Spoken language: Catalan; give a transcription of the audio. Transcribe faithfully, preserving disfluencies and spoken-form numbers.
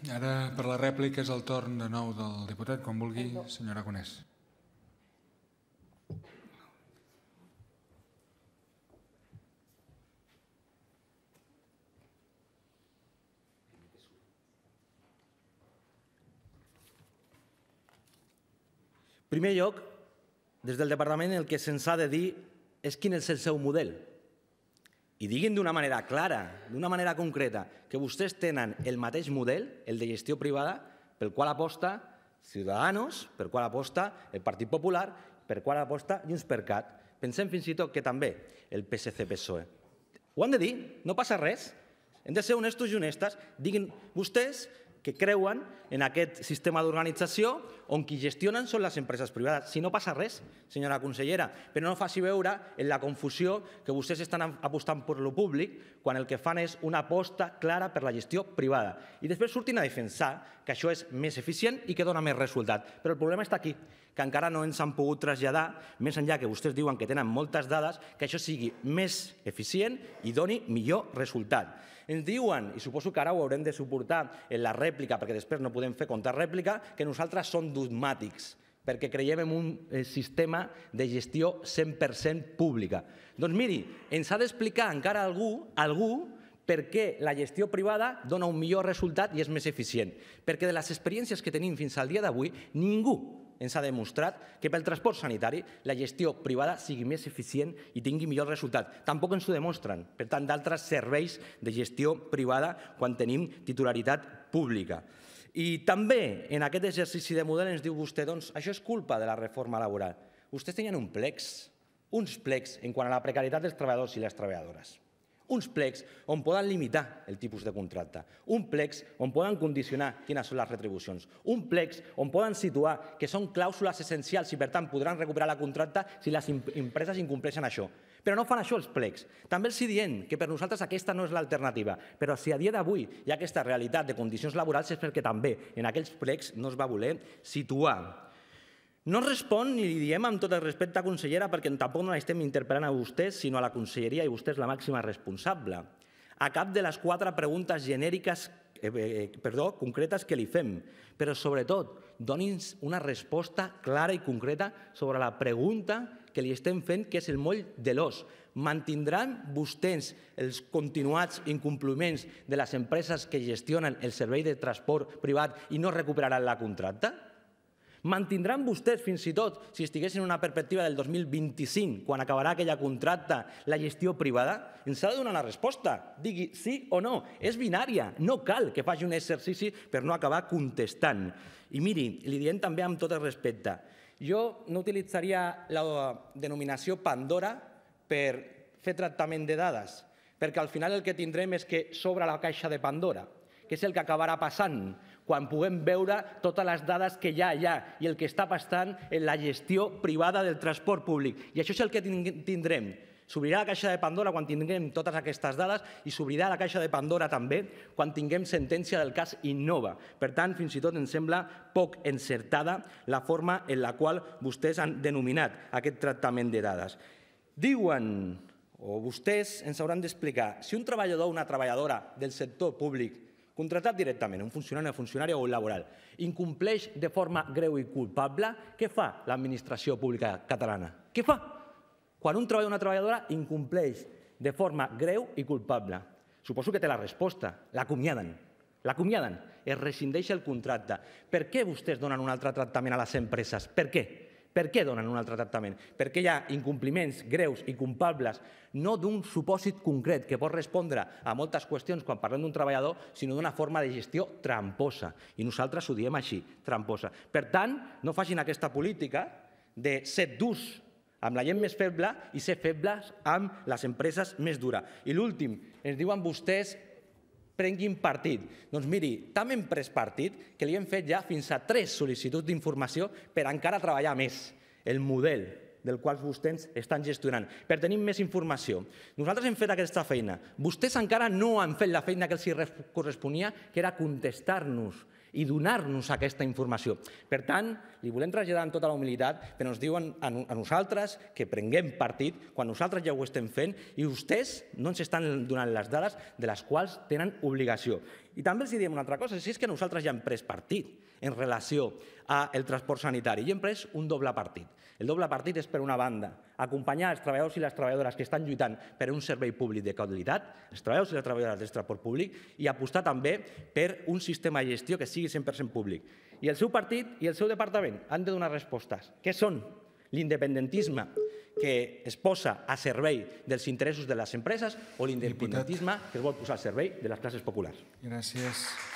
Ara, per la rèplica, és el torn de nou del diputat. Quan vulgui, senyor Aragonès. En primer lloc, des del Departament el que se'ns ha de dir és quin és el seu model. I diguin d'una manera clara, d'una manera concreta, que vostès tenen el mateix model, el de gestió privada, pel qual aposta Ciudadanos, per qual aposta el Partit Popular, per qual aposta Junts per Cat. Pensem fins i tot que també el P S C P S O E. Ho han de dir, no passa res. Hem de ser honestos i honestes. Diguin vostès que creuen en aquest sistema d'organització on qui gestionen són les empreses privades. Si no passa res, senyora consellera, però no faci veure en la confusió que vostès estan apostant per lo públic quan el que fan és una aposta clara per la gestió privada. I després surtin a defensar que això és més eficient i que dona més resultat. Però el problema està aquí, que encara no ens han pogut traslladar, més enllà que vostès diuen que tenen moltes dades, que això sigui més eficient i doni millor resultat. Ens diuen, i suposo que ara ho haurem de suportar en la rèplica, perquè després no podem fer contrarèplica, que nosaltres som dogmàtics, perquè creiem en un sistema de gestió cent per cent pública. Doncs miri, ens ha d'explicar encara algú, algú, per què la gestió privada dona un millor resultat i és més eficient. Perquè de les experiències que tenim fins al dia d'avui, ningú ens ha demostrat que pel transport sanitari la gestió privada sigui més eficient i tingui millor resultat. Tampoc ens ho demostren, per tant, d'altres serveis de gestió privada quan tenim titularitat pública. I també en aquest exercici de model ens diu vostè, doncs, això és culpa de la reforma laboral. Vostès tenien un plecs, uns plecs en quant a la precarietat dels treballadors i les treballadores. Uns plecs on poden limitar el tipus de contracte, un plecs on poden condicionar quines són les retribucions, un plecs on poden situar que són clàusules essencials i, per tant, podran recuperar la contracte si les empreses incompleixen això. Però no fan això els plecs. També els diem que per nosaltres aquesta no és l'alternativa, però si a dia d'avui hi ha aquesta realitat de condicions laborals és perquè també en aquells plecs no es va voler situar. No respon, ni li diem amb tot el respecte, consellera, perquè tampoc no l'estem interpel·lant a vostès, sinó a la conselleria, i vostè és la màxima responsable. A cap de les quatre preguntes genèriques, eh, perdó, concretes que li fem, però sobretot doni'ns una resposta clara i concreta sobre la pregunta que li estem fent, que és el moll de l'os. Mantindran vostès els continuats incompliments de les empreses que gestionen el servei de transport privat i no recuperaran la contracta? Mantindran vostès, fins i tot, si estiguessin en una perspectiva del dos mil vint-i-cinc, quan acabarà aquella contracta, la gestió privada? Ens ha de donar la resposta. Digui sí o no. És binària. No cal que faci un exercici per no acabar contestant. I miri, li diem també amb tot el respecte. Jo no utilitzaria la denominació Pandora per fer tractament de dades, perquè al final el que tindrem és que s'obre la caixa de Pandora, que és el que acabarà passant quan puguem veure totes les dades que ja hi ha i el que està passant en la gestió privada del transport públic. I això és el que tindrem. S'obrirà la caixa de Pandora quan tinguem totes aquestes dades i s'obrirà la caixa de Pandora també quan tinguem sentència del cas Innova. Per tant, fins i tot ens sembla poc encertada la forma en la qual vostès han denominat aquest tractament de dades. Diuen, o vostès ens hauran d'explicar, si un treballador o una treballadora del sector públic contractat directament, un funcionari, una funcionària o un laboral, incompleix de forma greu i culpable, què fa l'administració pública catalana? Què fa? Quan un treballador o una treballadora incompleix de forma greu i culpable. Suposo que té la resposta. L'acomiaden. L'acomiaden. Es rescindeix el contracte. Per què vostès donen un altre tractament a les empreses? Per què? Per què donen un altre tractament? Perquè hi ha incompliments greus i culpables, no d'un supòsit concret que pot respondre a moltes qüestions quan parlem d'un treballador, sinó d'una forma de gestió tramposa. I nosaltres ho diem així, tramposa. Per tant, no facin aquesta política de ser durs amb la gent més feble i ser febles amb les empreses més dures. I l'últim, ens diuen vostès prenguin partit. Doncs miri, tant hem pres partit que li hem fet ja fins a tres sol·licituds d'informació per encara treballar més el model del qual vostès estan gestionant, per tenir més informació. Nosaltres hem fet aquesta feina. Vostès encara no han fet la feina que els corresponia, que era contestar-nos i donar-nos aquesta informació. Per tant, li volem traslladar amb tota la humilitat, però ens diuen a nosaltres que prenguem partit quan nosaltres ja ho estem fent i vostès no ens estan donant les dades de les quals tenen obligació. I també els diem una altra cosa, si és que nosaltres ja hem pres partit en relació al transport sanitari i hem pres un doble partit. El doble partit és, per una banda, acompanyar els treballadors i les treballadores que estan lluitant per un servei públic de qualitat, els treballadors i les treballadores del transport públic, i apostar també per un sistema de gestió que sigui cent per cent públic. I el seu partit i el seu departament han de donar respostes. Què són? L'independentisme que es posa a servei dels interessos de les empreses o l'independentisme que es vol posar al servei de les classes populars. Gràcies.